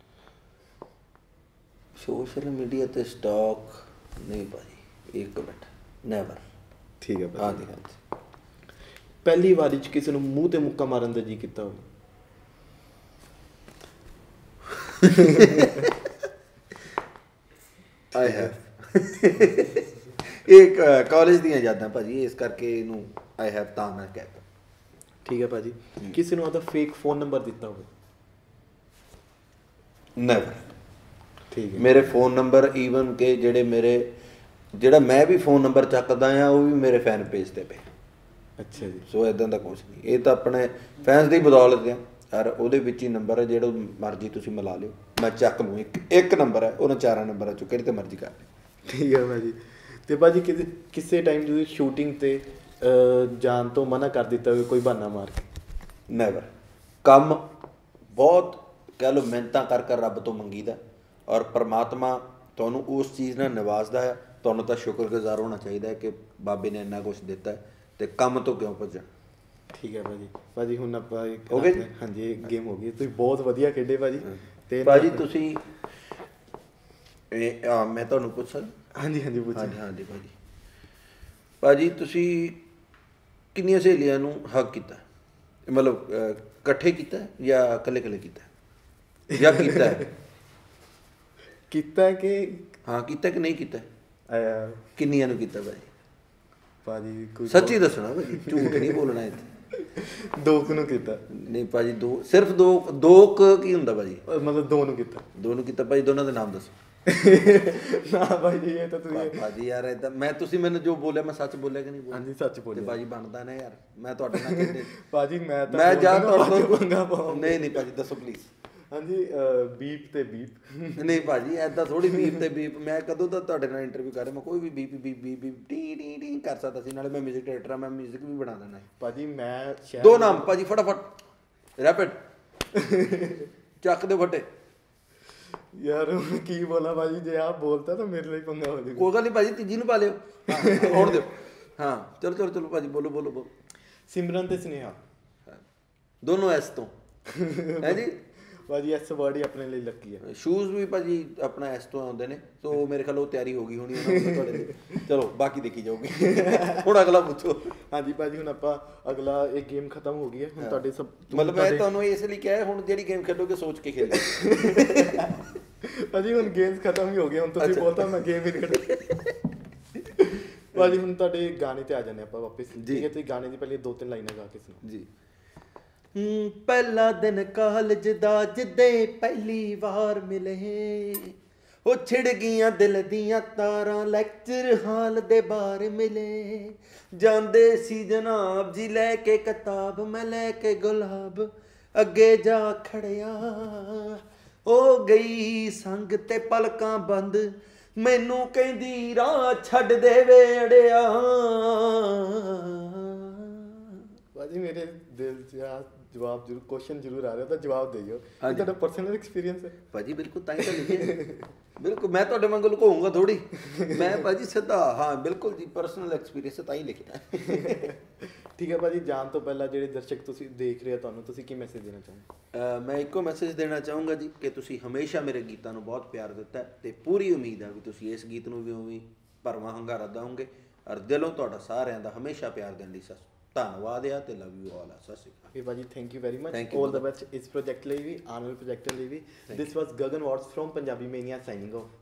ਸੋਸ਼ਲ ਮੀਡੀਆ 'ਤੇ ਸਟਾਕ ਨਹੀਂ ਭਾਅ ਜੀ, ਇੱਕ ਮਿੰਟ, ਨੈਵਰ। ਠੀਕ ਹੈ ਭਾਅ ਜੀ। ਹਾਂਜੀ। ਪਹਿਲੀ ਵਾਰੀ 'ਚ ਕਿਸੇ ਨੂੰ ਮੂੰਹ 'ਤੇ ਮੁੱਕਾ ਮਾਰਨ ਦਾ ਜੀ ਕੀਤਾ ਹੋਵੇ? I have. ਇਹ ਕਾਲਜ ਦੀਆਂ ਯਾਦਾਂ ਭਾਅ ਜੀ, ਇਸ ਕਰਕੇ ਇਹਨੂੰ ਆਈ ਹੈਵ ਤਾਂ ਮੈਂ ਕਹਿਤਾ। ਠੀਕ ਹੈ ਭਾਅ ਜੀ। ਕਿਸੇ ਨੂੰ ਆਪਦਾ ਫੇਕ ਫੋਨ ਨੰਬਰ ਦਿੱਤਾ ਹੋਵੇ? ਨੈਵਰ। ਠੀਕ ਹੈ। ਮੇਰੇ ਫੋਨ ਨੰਬਰ ਈਵਨ ਕਿ ਜਿਹੜਾ ਮੈਂ ਵੀ ਫੋਨ ਨੰਬਰ ਚੱਕਦਾ ਆ, ਉਹ ਵੀ ਮੇਰੇ ਫੈਨ ਪੇਜ 'ਤੇ ਪਏ। ਅੱਛਾ ਜੀ। ਸੋ ਇੱਦਾਂ ਦਾ ਕੁਛ ਨਹੀਂ, ਇਹ ਤਾਂ ਆਪਣੇ ਫੈਨਸ ਦੀ ਬਦੌਲਤ ਆ, ਯਾਰ ਉਹਦੇ ਵਿੱਚ ਹੀ ਨੰਬਰ ਹੈ, ਜਿਹੜਾ ਮਰਜ਼ੀ ਤੁਸੀਂ ਮਿਲਾ ਲਿਓ, ਮੈਂ ਚੱਕ ਲੂੰ। ਇੱਕ ਨੰਬਰ ਹੈ, ਉਹਨਾਂ 4 ਨੰਬਰਾਂ 'ਚੋਂ ਕਿਹੜੇ 'ਤੇ ਮਰਜ਼ੀ ਕਰ ਲਿਓ। ਠੀਕ ਹੈ ਭਾਅ ਜੀ। ਅਤੇ ਭਾਅ ਜੀ ਕਿਸੇ ਟਾਈਮ ਤੁਸੀਂ ਸ਼ੂਟਿੰਗ 'ਤੇ ਜਾਣ ਤੋਂ ਮਨਾ ਕਰ ਦਿੱਤਾ ਹੋਵੇ ਕੋਈ ਬਹਾਨਾ ਮਾਰ ਕੇ? ਨੈਵਰ। ਕੰਮ ਬਹੁਤ ਕਹਿ ਲਓ ਮਿਹਨਤਾਂ ਕਰ ਰੱਬ ਤੋਂ ਮੰਗੀਦਾ, ਔਰ ਪਰਮਾਤਮਾ ਤੁਹਾਨੂੰ ਉਸ ਚੀਜ਼ ਨਾਲ ਨਿਵਾਜ਼ਦਾ ਹੈ। ਤੁਹਾਨੂੰ ਤਾਂ ਸ਼ੁਕਰਗੁਜ਼ਾਰ ਹੋਣਾ ਚਾਹੀਦਾ ਹੈ ਕਿ ਬਾਬੇ ਨੇ ਇੰਨਾ ਕੁਛ ਦਿੱਤਾ ਹੈ, ਅਤੇ ਕੰਮ ਤੋਂ ਕਿਉਂ ਭੱਜਣ। ਠੀਕ ਹੈ ਭਾਅ ਜੀ। ਭਾਅ ਜੀ ਹੁਣ ਆਪਾਂ ਹੋ ਗਏ, ਹਾਂਜੀ ਇਹ ਗੇਮ ਹੋ ਗਈ। ਤੁਸੀਂ ਬਹੁਤ ਵਧੀਆ ਖੇਡੇ ਭਾਅ ਜੀ। ਅਤੇ ਭਾਅ ਜੀ ਤੁਸੀਂ ਮੈਂ ਤੁਹਾਨੂੰ ਪੁੱਛ ਸਕਦਾ? ਹਾਂਜੀ ਹਾਂਜੀ ਪੁੱਛ। ਹਾਂਜੀ ਭਾਅ ਜੀ। ਭਾਅ ਜੀ ਤੁਸੀਂ ਕਿੰਨੀਆਂ ਸਹੇਲੀਆਂ ਨੂੰ ਹੱਗ ਕੀਤਾ, ਮਤਲਬ ਇਕੱਠੇ ਕੀਤਾ ਜਾਂ ਇਕੱਲੇ ਕੀਤਾ ਜਾਂ ਕੀਤਾ? ਕੀਤਾ ਕਿ ਹਾਂ ਕੀਤਾ ਕਿ ਨਹੀਂ ਕੀਤਾ? ਆਇਆ ਕਿੰਨੀਆਂ ਨੂੰ ਕੀਤਾ ਭਾਜੀ? ਭਾਜੀ ਕੋਈ ਸੱਚੀ ਦੱਸਣਾ ਭਾਜੀ, ਝੂਠ ਨਹੀਂ ਬੋਲਣਾ ਇੱਥੇ। 2 ਨੂੰ ਕੀਤਾ। ਨਹੀਂ ਭਾਜੀ, 2 ਸਿਰਫ 2 ਕੀ ਹੁੰਦਾ ਭਾਜੀ? ਮਤਲਬ 2 ਨੂੰ ਕੀਤਾ। 2 ਨੂੰ ਕੀਤਾ ਭਾਜੀ। ਦੋਨਾਂ ਦੇ ਨਾਮ ਦੱਸੋ। ਨਾ ਭਾਜੀ ਇਹ ਤਾਂ ਤੁਸੀਂ ਭਾਜੀ ਯਾਰ ਏਦਾਂ ਮੈਂ ਤੁਸੀਂ ਮੈਨੂੰ ਜੋ ਬੋਲਿਆ ਮੈਂ ਸੱਚ ਬੋਲਿਆ ਕਿ ਨਹੀਂ ਬੋਲਿਆ? ਹਾਂਜੀ ਸੱਚ ਬੋਲਿਆ। ਤੇ ਭਾਜੀ ਬਣਦਾ ਨਾ ਯਾਰ, ਮੈਂ ਤੁਹਾਡੇ ਨਾਲ ਕਹਿੰਦੇ ਭਾਜੀ ਮੈਂ ਤਾਂ ਮੈਂ ਜਾ ਤੁਹਾਡੇ ਪੰਗਾ ਪਾਉਂ। ਨਹੀਂ ਭਾਜੀ ਦੱਸੋ ਪਲੀਜ਼। ਹਾਂਜੀ ਬੀਪ ਤੇ ਬੀਪ। ਨਹੀਂ ਭਾਜੀ ਐਦਾਂ ਥੋੜੀ ਬੀਪ ਤੇ ਬੀਪ। ਮੈਂ ਕਦੋਂ ਦਾ ਤੁਹਾਡੇ ਨਾਲ ਇੰਟਰਵਿਊ ਕਰ ਰਿਹਾ, ਮੈਂ ਕੋਈ ਵੀ ਬੀਪ ਬੀਪ ਬੀਪ ਬੀਪ ਟੀ ਟੀ ਟੀ ਕਰ ਸਕਦਾ ਸੀ। ਨਾਲੇ ਮੈਂ ਮਿਊਜ਼ਿਕ ਡਾਇਰੈਕਟਰ ਆ, ਮੈਂ ਮਿਊਜ਼ਿਕ ਵੀ ਬਣਾ ਦੇਣਾ ਭਾਜੀ। ਮੈਂ 2 ਨਾਮ ਭਾਜੀ ਫਟਾਫਟ ਰੈਪਿਡ ਚੱਕ ਦੇ ਫਟੇ। ਯਾਰ ਕੀ ਬੋਲਾਂ ਭਾਜੀ, ਜੇ ਆਪ ਬੋਲਤਾ ਤਾਂ ਮੇਰੇ ਲਈ ਪੰਗਾ ਹੋ ਜਾਊਗਾ। ਕੋਈ ਗੱਲ ਨਹੀਂ ਭਾਜੀ, ਤੀਜੀ ਨੂੰ ਪਾ ਲਿਓ। ਆਉਣ ਦਿਓ। ਹਾਂ ਚਲੋ ਭਾਜੀ ਬੋਲੋ। ਸਿਮਰਨ ਤੇ ਸਨੇਹਾ ਦੋਨੋਂ ਐਸ ਤੋਂ ਹੈ ਜੀ ਭਾਜੀ। ਐਸ ਵਰਡ ਹੀ ਆਪਣੇ ਲਈ ਲੱਕੀ ਹੈ। ਸ਼ੂਜ਼ ਵੀ ਭਾਜੀ ਆਪਣਾ ਐਸ ਤੋਂ ਆਉਂਦੇ ਨੇ, ਸੋ ਮੇਰੇ ਖਿਆਲ ਉਹ ਤਿਆਰੀ ਹੋ ਗਈ ਹੋਣੀ ਤੁਹਾਡੇ ਲਈ। ਚਲੋ ਬਾਕੀ ਦੇਖੀ ਜਾਊਗੀ। ਹੁਣ ਅਗਲਾ ਪੁੱਛੋ। ਹਾਂਜੀ ਭਾਜੀ ਹੁਣ ਆਪਾਂ ਅਗਲਾ ਇਹ ਗੇਮ ਖਤਮ ਹੋ ਗਈ ਹੈ ਹੁਣ ਤੁਹਾਡੇ ਸਭ। ਮਤਲਬ ਮੈਂ ਤੁਹਾਨੂੰ ਇਸ ਲਈ ਕਿਹਾ ਹੁਣ ਜਿਹੜੀ ਗੇਮ ਖੇਡੋਗੇ ਸੋਚ ਕੇ ਖੇਡੋ। ਭਾਜੀ ਹੁਣ ਗੇਮਸ ਖਤਮ ਹੀ ਹੋ ਗਏ, ਹੁਣ ਤੁਸੀਂ ਬੋਲਤਾ ਮੈਂ ਗੇਮ ਹੀ ਖੇਡ। ਭਾਜੀ ਹੁਣ ਤੁਹਾਡੇ ਗਾਣੇ ਤੇ ਆ ਜਾਂਦੇ ਆਪਾਂ ਵਾਪਸ। ਠੀਕ ਹੈ, ਤੁਸੀਂ ਗਾਣੇ ਦੀ ਪਹਿਲੇ 2-3 ਲਾਈਨਾਂ ਗਾ ਕੇ ਸੁਣਾਓ ਜੀ। ਪਹਿਲਾ ਦਿਨ ਕਾਲਜ ਦਾ ਜਿੱਦੇ ਪਹਿਲੀ ਵਾਰ ਮਿਲੇ, ਉਹ ਛਿੜ ਗਈਆਂ ਦਿਲ ਦੀਆਂ ਤਾਰਾਂ ਲੈਕਚਰ ਹਾਲ ਦੇ ਬਾਹਰ ਮਿਲੇ। ਜਾਂਦੇ ਸੀ ਜਨਾਬ ਜੀ ਲੈ ਕੇ ਕਿਤਾਬ, ਮੈਂ ਲੈ ਕੇ ਗੁਲਾਬ ਅੱਗੇ ਜਾ ਖੜਿਆ। ਹੋ ਗਈ ਸੰਗ ਤੇ ਪਲਕਾਂ ਬੰਦ, ਮੈਨੂੰ ਕਹਿੰਦੀ ਰਾਹ ਛੱਡ ਦੇ ਵੇ ਅੜਿਆ। ਭਾਜੀ ਮੇਰੇ ਦਿਲ 'ਚ ਆ ਜਵਾਬ ਜ਼ਰੂਰ ਕੁਐਸਚਨ ਜ਼ਰੂਰ ਆ ਰਿਹਾ ਤਾਂ ਜਵਾਬ ਦਿਓ। ਤੁਹਾਡਾ ਪਰਸਨਲ ਐਕਸਪੀਰੀਅੰਸ ਹੈ ਭਾਜੀ? ਬਿਲਕੁਲ ਤਾਂ ਹੀ ਤਾਂ ਲਿਖਿਆ। ਬਿਲਕੁਲ ਮੈਂ ਤੁਹਾਡੇ ਵਾਂਗੂ ਲੁਕਾਉਂਗਾ ਥੋੜੀ। ਮੈਂ ਭਾਜੀ ਸਿੱਧਾ ਹਾਂ ਬਿਲਕੁਲ ਜੀ ਪਰਸਨਲ ਐਕਸਪੀਰੀਅੰਸ ਤਾਂ ਹੀ ਲਿਖਿਆ। ਠੀਕ ਹੈ ਭਾਜੀ। ਜਾਣ ਤੋਂ ਪਹਿਲਾਂ ਜਿਹੜੇ ਦਰਸ਼ਕ ਤੁਸੀਂ ਦੇਖ ਰਹੇ ਹੋ, ਤੁਹਾਨੂੰ ਤੁਸੀਂ ਕੀ ਮੈਸੇਜ ਦੇਣਾ ਚਾਹੋਗੇ? ਮੈਂ ਇੱਕੋ ਮੈਸੇਜ ਦੇਣਾ ਚਾਹੂੰਗਾ ਜੀ ਕਿ ਤੁਸੀਂ ਹਮੇਸ਼ਾ ਮੇਰੇ ਗੀਤਾਂ ਨੂੰ ਬਹੁਤ ਪਿਆਰ ਦਿੱਤਾ ਅਤੇ ਪੂਰੀ ਉਮੀਦ ਆ ਵੀ ਤੁਸੀਂ ਇਸ ਗੀਤ ਨੂੰ ਵੀ ਉਵੇਂ ਭਰਵਾਂ ਹੁੰਗਾਰਾ ਦਿਓਗੇ। ਔਰ ਦਿਲੋਂ ਤੁਹਾਡਾ ਸਾਰਿਆਂ ਦਾ ਹਮੇਸ਼ਾ ਪਿਆਰ ਦੇਣ ਲਈ ਧੰਨਵਾਦ ਆ ਤੇ ਲਵ ਯੂ ਆਲ ਆ। ਸਤਿ ਸ਼੍ਰੀ ਅਕਾਲ ਭਾਜੀ। Thank you very much. All the best ਇਸ ਪ੍ਰੋਜੈਕਟ ਲਈ ਵੀ, ਆਉਣ ਵਾਲੇ ਪ੍ਰੋਜੈਕਟਾਂ ਲਈ ਵੀ। This was Gagan Watts from Punjabi mania signing of.